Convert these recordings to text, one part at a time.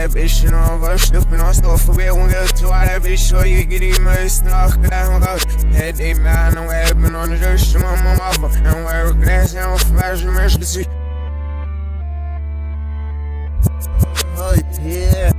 that bitch, you know, I'm stupid on stuff for real. When get to all that bitch, so you get him a snuff. Cause I don't go. That day, man, I'm having on the dirt, so I'm on my mother. And where we're glass, I'm flash, emergency. Oh, yeah.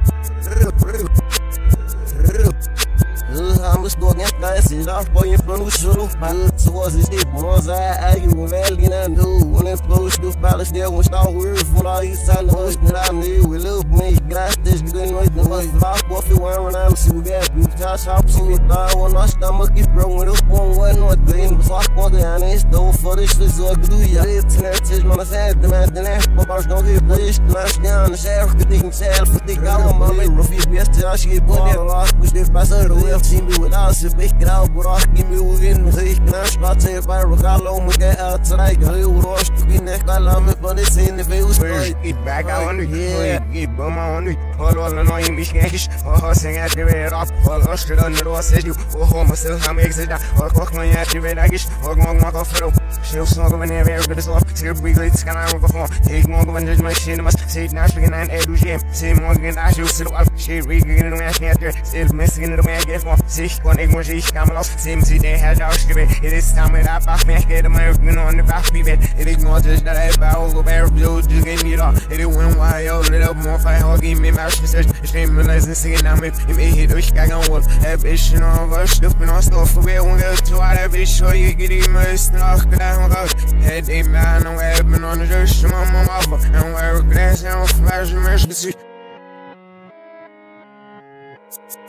I'm just going to get it off by your blue shoe. Towards the deep ones, I you were valley and do. When it's close to balance there, when start words for all these silent that I knew. We love me, grass this good with the most lock off the one I'm so bad. You touch up so we die when our stomach is broken up one way, not green. But fuck for the honest, though for this is all do ya. It's an artist, man, I said the man, the last, but I was not here, please. Lash down the sheriff, could think himself, but they got on my way. Rough, yes, I should go there, push this passer away. See me without a big crowd, but I give me within the heat. And I spot if I recall, we get outside. I will rush to be neck. I love it, but it's in the views. Get back out on the head, get bum on the all annoying me sketch. Oh, sing at the red off, all lost it on the door, said you. Oh, myself, I'm exit. Or cock my at the red, I guess. Or go on, off through. She'll smoke when they're very good as well. Still be great, scan out before. Take more when there's my shit. Must say, Nashville and Edu Jam. Say more than I should sit up. She regain in the man, still missing in the man, get more. Sich kon ik moet zich gaan los. Sim zie de head ausgeweet. Het is samen dat bach meer get maar ik ben on the back be bed. Het is not just that I bow go bear blue just give me that. It went wild little more fight hog give me my sister. Stream realizing singing now me hit durch gegangen wohl. Hab ich noch was stuff bin aus auf wir und to all that bitch so you get him ist noch gedacht raus. Head in man no have been on the dirt my mama and where glass and flash emergency.